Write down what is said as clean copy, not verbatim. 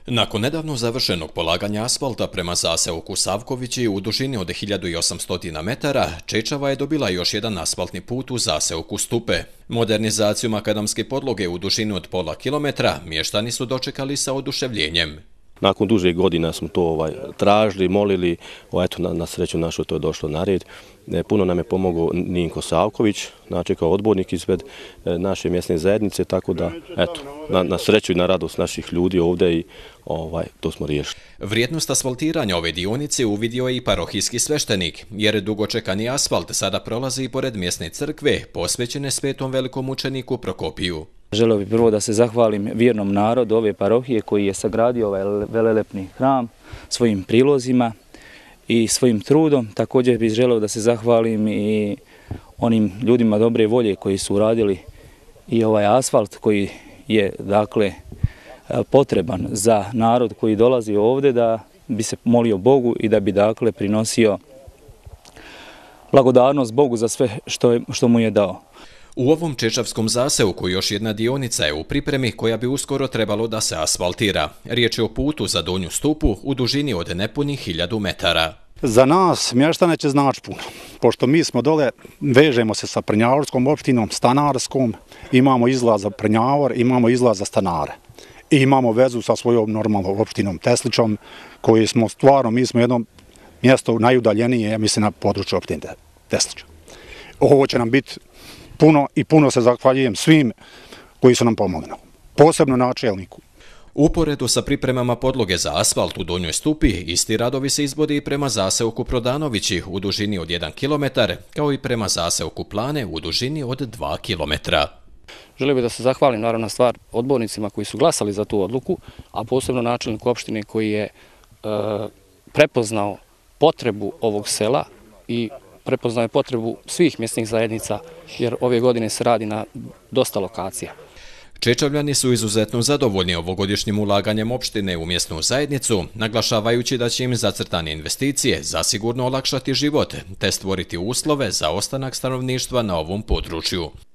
Nakon nedavno završenog polaganja asfalta prema zaseoku Savkovići u dužini od 1800 metara, Čečava je dobila još jedan asfaltni put u zaseoku Stupe. Modernizaciju makadamske podloge u dužini od pola kilometra mještani su dočekali sa oduševljenjem. Nakon duže godina smo to tražili, molili, eto na sreću našu to je došlo na red. Puno nam je pomogao Ninko Savković, znači kao odbornik ispred naše mjesne zajednice, tako da eto, na sreću i na radost naših ljudi ovdje i to smo riješili. Vrijednost asfaltiranja ove dionice uvidio je i parohijski sveštenik, jer dugočekani asfalt sada prolazi i pored mjesne crkve, posvećene svetom velikom mučeniku Prokopiju. Želio bih prvo da se zahvalim vjernom narodu ove parohije koji je sagradio ovaj velelepni hram svojim prilozima i svojim trudom. Također bih želio da se zahvalim i onim ljudima dobre volje koji su uradili i ovaj asfalt koji je dakle potreban za narod koji dolazi ovdje da bi se molio Bogu i da bi dakle prinosio blagodarnost Bogu za sve što mu je dao. U ovom čečavskom zaseoku još jedna dionica je u pripremi koja bi uskoro trebalo da se asfaltira. Riječ je o putu za Donju Stupu u dužini od nepunih 1000 metara. Za nas mještane će znači puno, pošto mi smo dole, vežemo se sa Prnjavorskom opštinom, Stanarskom, imamo izlaz za Prnjavor, imamo izlaz za Stanare. I imamo vezu sa svojom normalnom opštinom Teslićom, koji smo stvarno, mi smo jedno mjesto najudaljenije, mislim, na području opštine Teslića. Ovo će nam biti puno i puno se zahvaljujem svim koji su nam pomogli, posebno načelniku. Uporedu sa pripremama podloge za asfalt u Donjoj Stupi, isti radovi se izvodi i prema zaseoku Prodanovići u dužini od 1 km, kao i prema zaseoku Plane u dužini od 2 km. Želio bih da se zahvalim, naravno, stvar odbornicima koji su glasali za tu odluku, a posebno načelniku opštine koji je prepoznao potrebu ovog sela i prepoznao je potrebu svih mjesnih zajednica, jer ove godine se radi na dosta lokacija. Čečavljani su izuzetno zadovoljni ovogodišnjim ulaganjem opštine u mjesnu zajednicu, naglašavajući da će im zacrtane investicije zasigurno olakšati život te stvoriti uslove za ostanak stanovništva na ovom području.